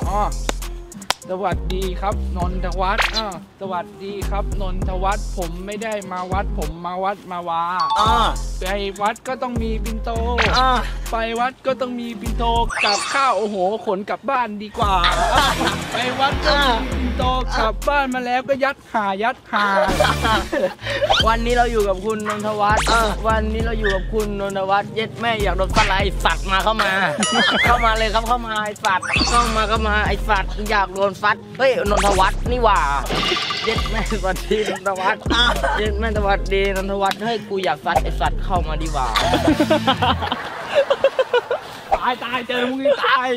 อ๋อสวัสดีครับนนทวัฒน์สวัสดีครับนนทวัฒน์ผมไม่ได้มาวัดผมมาวัดมาวาไปวัดก็ต้องมีปิ่นโตไปวัดก็ต้องมีปิ่นโตกับข้าวโอ้โหขนกลับบ้านดีกว่าไปวัดก็มีปิ่นโตกลับบ้านมาแล้วก็ยัดหาวันนี้เราอยู่กับคุณนนทวัฒน์วันนี้เราอยู่กับคุณนนทวัฒน์เย็ดแม่อยากโดนฟันอะไรสัตว์มาเข้ามาเลยครับเข้ามาไอ้สัตว์เข้ามาไอ้สัตว์อยากโดนฟัดเฮ้ยนนทวัฒน์นี่หว่าเย็ดแม่สวัสดีนนทวัฒน์เย็ดแม่สวัสดีนนทวัฒน์เฮ้ยกูอยากฟัดไอ้สัตว์เข้ามาดีกว่าตายเจอมึงตาย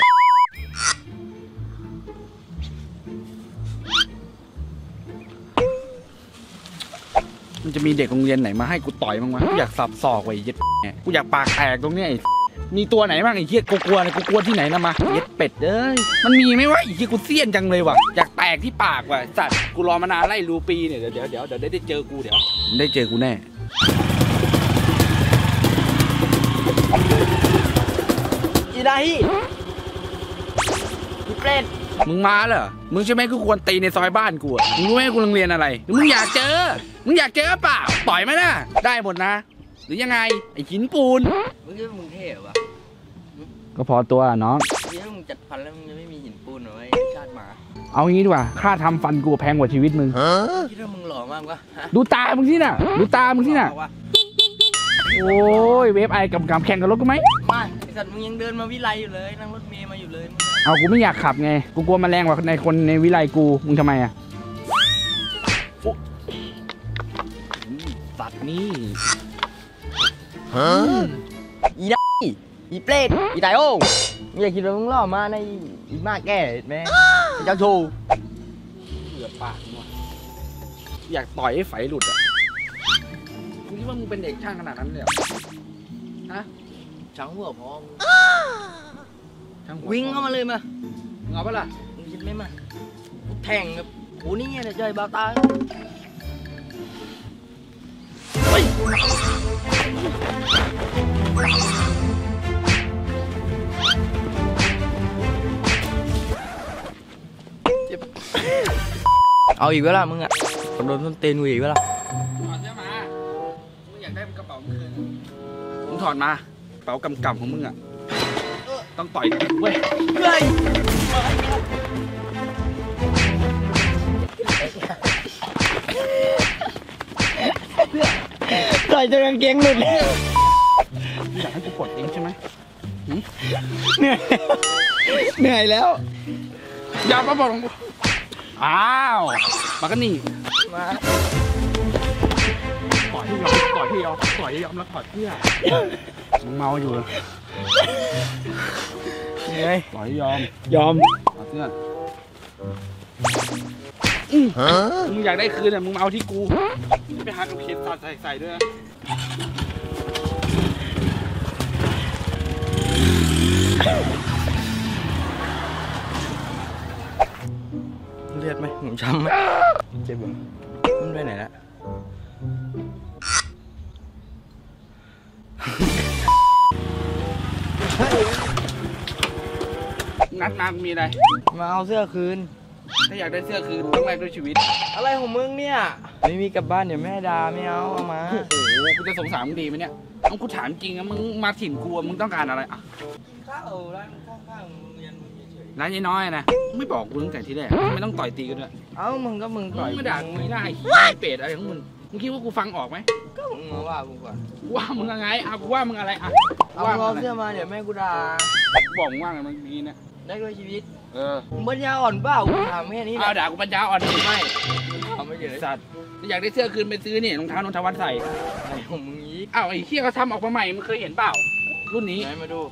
มันจะมีเด็กโรงเรียนไหนมาให้กูต่อยบ้างวะกูอยากสับศอกไว้เย็ดเนี่ยกูอยากปากแตกตรงเนี้ยมีตัวไหนบ้างไอ้เหี้ยกูกลัวเลยกูกลัวที่ไหนนะมาเย็ดเป็ดเอ้ยมันมีไหมวะไอ้เหี้ยกูเสี้ยนจังเลยว่ะอยากแตกที่ปากว่ะสัตว์กูรอมานานไล่รูปีเนี่ยเดี๋ยวได้เจอกูเดี๋ยวได้เจอกูแน่อีดาฮีพี่เปรตมึงมาเหรอมึงใช่ไหมกูควรตีในซอยบ้านกูมึงรู้ไหมกูโรงเรียนอะไรมึงอยากเจอเปล่าต่อยไหมนะได้หมดนะหรือยังไงไอ้หินปูนมึงคิดว่ามึงเท่เหรอวะก็พอตัวน้องคิดว่ามึงจัดฟันแล้วมึงจะไม่มีหินปูนเหรอไอ้ชาติหมาเอางี้ดีกว่าค่าทำฟันกูแพงกว่าชีวิตมึงคิดว่ามึงหล่อมากวะดูตามึงที่น่ะโอ้ยเวฟไอกำแข่งกับรถกูไหมมาไอสัตว์มึงยังเดินมาวิไลอยู่เลยนั่งรถเมย์มาอยู่เลยเอากูไม่อยากขับไงกูกลัวมันแรงกว่าในคนในวิไลกูมึงทำไมอ่ะสัตว์นี่อีได้อีเปรตอีไตโอ้มึงอย่าคิดว่ามึงหล่อมาในอีมากแก่แม่เจ้าชูเบื่อปากว่ะอยากต่อยให้ไฟหลุดอ่ะมึงคิดว่ามึงเป็นเด็กช่างขนาดนั้นเลยฮะช่างหัวพองวิ่งเข้ามาเลยมาเงาปะล่ะมึงคิดไม่มาแทงกับกูนี่เนี่ยใจบ้าตาเอาอีกเวลามึงอ่ะโดนต้นเตนกูอีกเวลาถอดเสื้อมามึงอยากได้กระเป๋ามึงคืนมึงถอดมากระเป๋ากำของมึงอ่ะต้องต่อยเว้ยต่อยจนกางเกงหลุดอยากให้กูปลดเองใช่ไหมเหนื่อยแล้วอย่ามาบอกกูอ้าวมากันนี่มาต่อยที่ยอมแล้วต่อยเพื่อมึงเมาอยู่เลยต่อยยอมต่อยเพื่อมึงอยากได้คืนอ่ะมึงเอาที่กูไปหากับเข็มใส่ด้วยนะเลือดไหมหนุ่มช้ำไหมเจ็บมั้ยมันไปไหนละนัดมามีอะไรมาเอาเสื้อคืนถ้าอยากได้เสื้อคืนต้องแลกด้วยชีวิตอะไรของมึงเนี่ยไม่มีกลับบ้านเดี๋ยวแม่ด่าไม่เอามาโอ้โหกูจะสงสารมึงดีไหมเนี่ยต้องกูถามจริงนะมึงมาถิ่นกูมึงต้องการอะไรอ่ะข้าวร้านข้างๆเรียนร้านยายน้อยนะไม่บอกกูตั้งแต่ที่แรกไม่ต้องต่อยตีกันด้วยเอ้ามึงต่อยไม่ด่ากูไม่ได้เปรตอะไรของมึงคิดว่ากูฟังออกไหมก็มึงว่ากูก่อนว่ามึงยังไงกูว่ามึงอะไรเอาเสื้อมาเดี๋ยวแม่กูด่าบอกมึงว่าไงเมื่อกี้เนี่ยได้ด้วยชีวิตมึงปัญญาอ่อนเปล่ากูถามแค่นี้เอาด่ากูปัญญาอ่อนไม่เอาไม่เยอะสัตว์อยากได้เสื้อคืนไปซื้อเนี่ยรองเท้านนทวัฒน์ใส่อะไรของมึงนี้อ้าวไอ้เหี้ยเขาทำออกมาใหม่มึงเคยเห็นเปล่ารุ่นนี้ไหนมาดู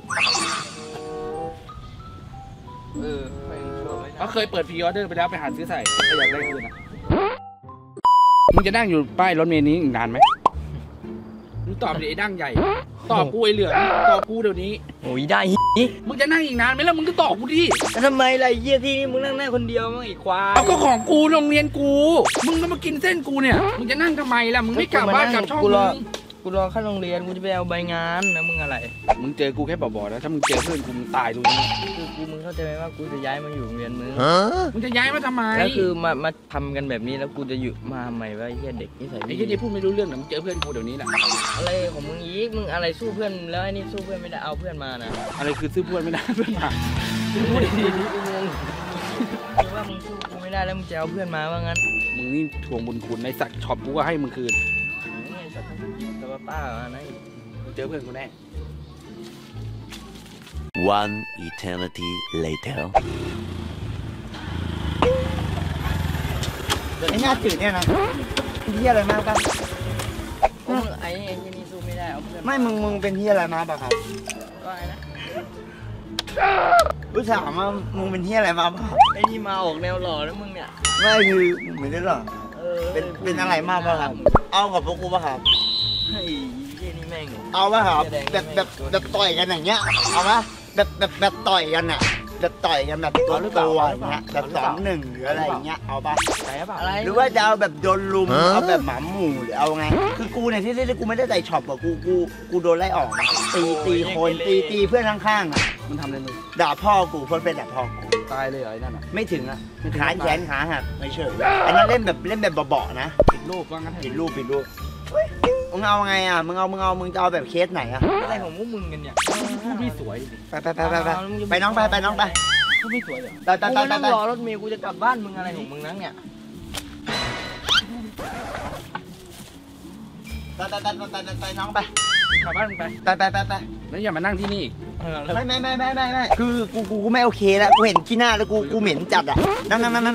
เขาเคยเปิดพรีออเดอร์ไปแล้วไปหาซื้อใส่ถ้าอยากได้คืนอ่ะมึงจะนั่งอยู่ป้ายรถเมล์นี้อีกนานไหมมึงตอบดิไอ้ดั้งใหญ่ตอบกูไอ้เหลืองตอบกูเดี๋ยวนี้โอ้ยได้มึงจะนั่งอีกนานไหมล่ะมึงก็ตอบกูดิแล้วทำไมล่ะเยี่ยที่นี่มึงนั่งได้คนเดียวมั้งอีกควายเอาก็ของกูโรงเรียนกูมึงก็มากินเส้นกูเนี่ยมึงจะนั่งทำไมล่ะมึงไม่กลับบ้านกลับช่องมึงกูรอเข้าโรงเรียนกูจะไปเอาใบงานนะมึงอะไรมึงเจอกูแค่บ่อยๆนะถ้ามึงเจอเพื่อนกูมึงตายรู้ไหมคือมึงเข้าใจไหมว่ากูจะย้ายมาอยู่โรงเรียนมึงมึงจะย้ายมาทำไมแล้วคือมาทำกันแบบนี้แล้วกูจะอยู่มาทำไมวะไอ้เหี้ยเด็กนิสัยไอ้ไม่ที่ดีนี่พูดไม่รู้เรื่องนะมึงเจอเพื่อนกูเดี๋ยวนี้แหละอะไรของมึงอีกมึงอะไรสู้เพื่อนแล้วไอ้นี่สู้เพื่อนไม่ได้เอาเพื่อนมานะอะไรคือซื้อเพื่อนไม่ได้เพื่อนมาพูดดีๆกูงงมึงว่ามึงสู้กูไม่ได้แล้วมึงจะเอาเพื่อนมาว่างั้นมึงนี่ทวงบุญคุณในสัตว์ช็อปกูก็ให้มึงคืนไอ้สัตว์แต่ว่าป้ามานะมึงเจอเพื่อนกูแน่ One eternity later. ไอ้หน้าจืดเนี่ยนะเป็นที่อะไรมาครับโอ้มึงไอ้นี่สู้ไม่ได้เอาเพื่อนไม่มึงเป็นที่อะไรมาป่ะครับว่าไงนะรู้ถามว่ามึงเป็นที่อะไรมาป่ะครับไอ้นี่มาออกแนวหล่อแล้วมึงเนี่ยไม่คือไม่ได้หรอกเออเป็นอะไรมากป่ะครับ เอากับพวกกูป่ะครับไอ้เหี้ยนี่แม่งเอาป่ะครับแบบต่อยกันอย่างเงี้ยเอาป่ะแบบต่อยกันอ่ะแบบต่อยกันแบบตัวอย่างเงี้ยแบบ2-1หรืออะไรอย่างเงี้ยเอาป่ะใช่ป่ะอะไรหรือว่าจะเอาแบบโดนลุมเอาแบบหมาหมู่หรือเอาไงคือกูเนี่ยที่กูไม่ได้ใส่ช็อปอ่ะกูโดนไล่ออกอะตีคนตีเพื่อนข้างๆอ่ะมึงทำอะไรมึงด่าพ่อกูเพื่อนเป็นด่าพ่อกูตายเลยเหรอไอ้นั่นอ่ะไม่ถึงอ่ะขาแขนขาหักไม่เฉยอันนั้นเล่นแบบเบาๆนะปิดรูปว่างั้นเถปิดอะรูปมึงเอาไงอ่ะมึงจะเอาแบบเคสไหนอ่ะอะไรของพวกมึงกันเนี่ยพูดไม่สวยดิไปน้องไปพูดไม่สวยเหรอกูมานั่งรอรถเมล์กูจะกลับบ้านมึงอะไรของมึงนั่งเนี่ยไปน้องไปกลับบ้านมึงไปไปแล้วอย่ามานั่งที่นี่อีกไม่คือกูไม่โอเคแล้วกูเห็นขี้หน้าแล้วกูเหม็นจัดอ่ะนั่ง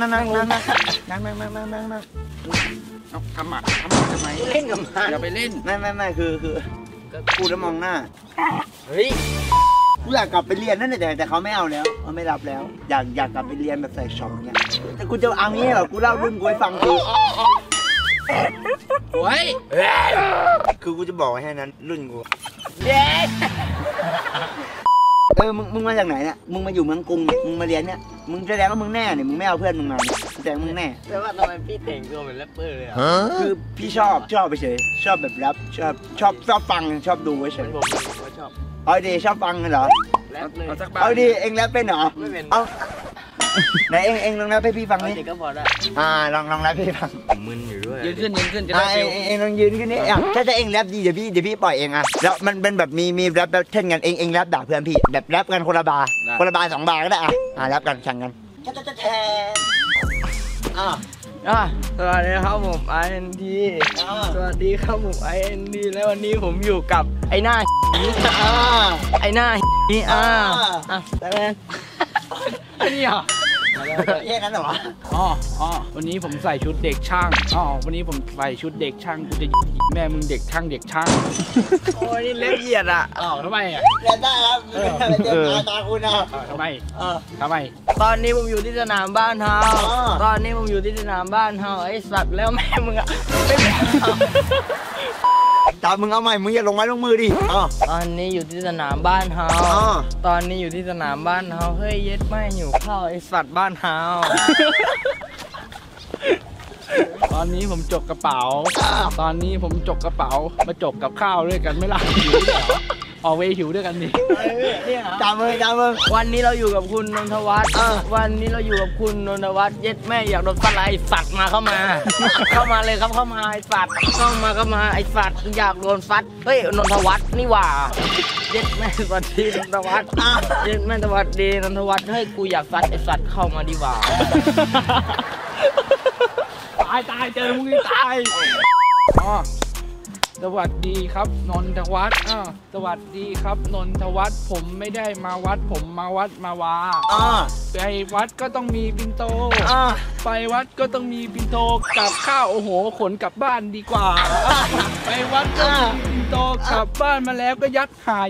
เอาทำทำไมเล่นกับมันอย่าไปเล่นไม่คือกูแล้วมองหน้าเฮ้ยกูอยากกลับไปเรียนนั่นแหละแต่เขาไม่เอาแล้วเขาไม่รับแล้ว อยากกลับไปเรียนแบบใส่ช็อปเงี้ยแต่กูจะเอางี้เหรอกูเล่าเรื่องกูให้ฟังคือโอ้ยคือกูจะบอกให้นั้นรุ่นกูเย้มึงมาจากไหนเนี่ยมึงมาอยู่เมืองกรุงมึงมาเรียนเนี่ยมึงแสดงว่ามึงแน่เนี่ยมึงไม่เอาเพื่อนมึงมาแสดงมึงแน่แต่ว่าทำไมพี่แต่งตัวเหมือนแรปเปอร์เลยอ่ะคือพี่ชอบไปเฉยชอบแบบแรปชอบฟังชอบดูไว้เฉเหมืยอนผมก็ชอบเอาดีชอบฟังเหรอแรปเลยเอาสักบ้านเอาดีเองแรปเป็นเหรอไม่เป็นเอาไหนเองลองแรปให้พี่ฟังเอานี่เด็กก็พอได้ลองแรปให้พี่ฟังมึนอยู่ด้วยยืนขึ้นจะได้ฟิลเองลองยืนขึ้นนี่ถ้าเองแรปดีเดี๋ยวพี่ปล่อยเองอ่ะแล้วมันเป็นแบบมีแรปเช่นกันเองแรปด่าเพื่อนพี่แบบแรปกันคนละบาร์2 บาร์ก็ได้แรปกันแข่งกันแทสวัสดีครับผม INT สวัสดีครับผม INT แล้ววันนี้ผมอยู่กับไอ้หน้าไอ้หน้านี่แต่แม่นี่เหรอแค่นั้นเหรออ๋อวันนี้ผมใส่ชุดเด็กช่างวันนี้ผมใส่ชุดเด็กช่างกูจะแม่มึงเด็กช่างโอ้ยนี่เล็บเหยียดอ่ะทำไมอ่ะเรียนได้ครับเจอตาคุณนะทำไมตอนนี้ผมอยู่ที่สนามบ้านเฮาตอนนี้ผมอยู่ที่สนามบ้านเฮาไอ้สัตว์แล้วแม่มึงอ่ะไม่เป็นตามึงเอาใหม่มึงอย่าลงไม้ลงมือดิตอนนี้อยู่ที่สนามบ้านเฮาตอนนี้อยู่ที่สนามบ้านเฮาเฮ้ยเย็ดไม่หิวข้าวไอ้สัตว์บ้านเฮาตอนนี้ผมจกกระเป๋า ตอนนี้ผมจกกระเป๋ามาจกกับข้าวด้วยกันไม่ล่ะหิวเหรอออกเวหิวด้วยกันดิตามมึงวันนี้เราอยู่กับคุณนนทวัฒน์วันนี้เราอยู่กับคุณนนทวัฒน์เย็ดแม่อยากโดนฟันไอ้สัตว์มาเข้ามา เข้ามาเลยครับเข้ามาไอ้สัตว์เข้ามาไอ้สัตว์อยากโดนฟัดเฮ้ยนนทวัฒน์นี่หว่าเย็ดแม่สวัสดีนนทวัฒน์เย็ดแม่สวัสดีนนทวัฒน์เฮ้ยกูอยากฟัดไอ้สัตว์เข้ามาดีกว่าตายเจอมึงตายสวัสดีครับนนทวัฒน์สวัสดีครับนนทวัฒน์ผมไม่ได้มาวัดผมมาวัดมาวาไปวัดก็ต้องมีปิ่นโตไปวัดก็ต้องมีปิ่นโตกับข้าวโอ้โหขนกลับบ้านดีกว่าไปวัดก็มีปิ่นโตกลับบ้านมาแล้วก็ยัดหา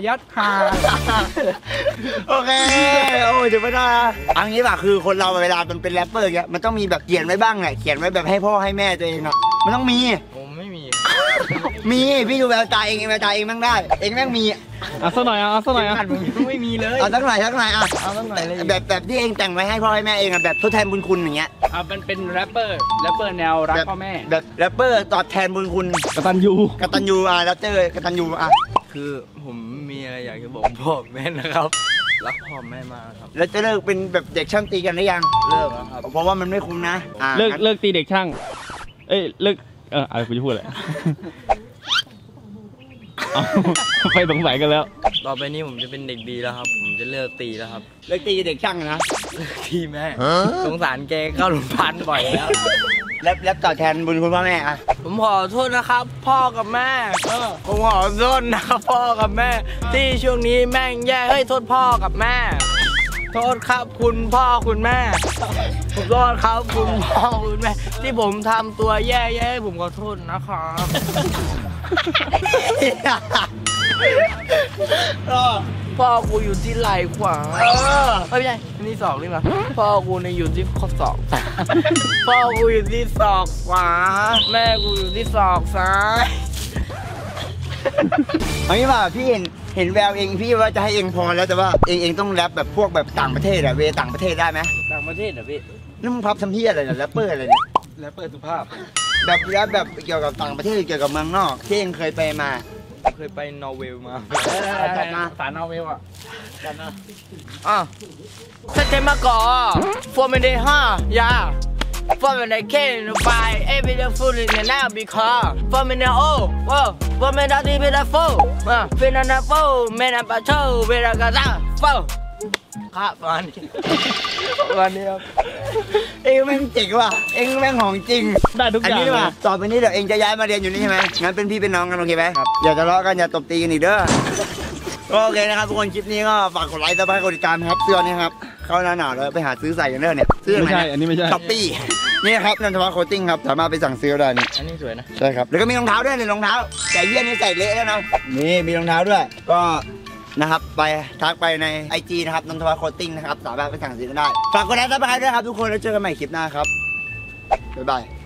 โอเคโอ้ยจะไม่ได้อันนี้ป่ะคือคนเราเวลามันเป็นแรปเปอร์เงี้ยมันต้องมีแบบเขียนไว้บ้างแหละเขียนไว้แบบให้พ่อให้แม่ตัวเองอ่ะมันต้องมีผมไม่มีมีพี่ดูแววตาเองแววตาเองแม่งได้เองแม่งมีเอาสักหน่อยเอาสักหน่อยไม่มีเลยเอาสักหน่อยอ่ะเอาสักหน่อยเลยแบบที่เองแต่งไว้ให้พ่อให้แม่เองอ่ะแบบทดแทนบุญคุณอย่างเงี้ยมันเป็นแรปเปอร์แนวรักพ่อแม่แบบแรปเปอร์ตอบแทนบุญคุณกตัญญูกตัญญูแรปเตอร์กตัญญูคือผมมีอะไรอยากจะบอกพ่อแม่นะครับรักพ่อแม่มากครับแล้วจะเลิกเป็นแบบเด็กช่างตีกันหรือยังเลิกแล้วครับเพราะว่ามันไม่คุ้มนะเลิกตีเด็กช่าง เอ้ยเลิกอะไรกูจะพูดอะไรเอาไปสงสัยกันแล้วต่อไปนี้ผมจะเป็นเด็กดีแล้วครับ ผมจะเลิกตีแล้วครับเลิกตีเด็กช่างนะตีแม่สงสารแกเข้าโรงพยาบาลบ่อยแล้วแล้วตอบแทนบุญคุณพ่อแม่อ่ะผมขอโทษนะครับ พ่อกับแม่ผมขอโทษนะครับพ่อกับแม่ ที่ช่วงนี้แม่งแย่โทษพ่อกับแม่ โทษครับคุณพ่อคุณแม่ผมโทษครับคุณพ่อคุณแม่ ที่ผมทำตัวแย่ๆผมขอโทษนะครับพ่อกูอยู่ที่ไหล่ขวาไม่ใช่นี่ศอกนี่มาพ่อกูเนี่ยอยู่ที่ข้อศอกพ่อกูอยู่ที่ศอกขวาแม่กูอยู่ที่ศอกซ้ายเอางี้ว่าพี่เห็นแววเองพี่ว่าจะให้เองพอแล้วแต่ว่าเองต้องแรปแบบพวกแบบต่างประเทศอะเวต่างประเทศได้ไหมต่างประเทศเหรอพี่นี่มึงพับทำพี่อะไรเนี่ยแรปเปอร์อะไรเนี่ยแรปเปอร์สุภาพแบบแรปแบบเกี่ยวกับต่างประเทศเกี่ยวกับเมืองนอกที่เองเคยไปมาเคยไปนอร์เวย์มาจัดมาสารนอร์เวย์อ่ะสเตมาก่อฟอร์เมเดห้ายาฟอร์เมเดเคนไปเอเวเดฟูลินเนาบิคอฟอร์เมเดโอฟอร์เมเดดีเวเดโฟเฟนันโฟเมนันปาโชเวรากาซาโฟครับวันนี้ครับเองแม่งเจ๋งว่ะเองแม่งของจริงได้ทุกอย่างนนี้ว่ะต่อไปนี้เดี๋ยวเองจะย้ายมาเรียนอยู่นี่ใช่ไหมงั้นเป็นพี่เป็นน้องกันโอเคไหมครับอย่าทะเลาะกันอย่าตบตีกันอีกเด้อก็โอเคนะครับทุกคนคลิปนี้ก็ฝากกดไลค์ซับสไครต์กดติดตามครับเสื้อนี้ครับเข้าหน้าหนาวแล้วไปหาซื้อใส่กันเด้อเนี่ยเสื้อไม่ใช่ อันนี้ไม่ใช่ช้อปปี้นี่ครับนันทวัฒน์โคตติ้งครับสามารถไปสั่งซื้อได้นี่อันนี้สวยนะใช่ครับแล้วก็มีรองเท้าด้วยในรองเท้าแต่เยี่ยนี่ใส่เละแล้วนะนี่มีรองเท้าด้วยก็นะครับไปทักไปใน IG นะครับนันทวัฒน์โคตติ้งนะครับสามารถไปสั่งซื้อกันได้ฝากกดไลค์ซับสไครต์ด้วยครับทุกคนแล้วเจอกันใหม่คลิปหน้าครับบ๊ายบาย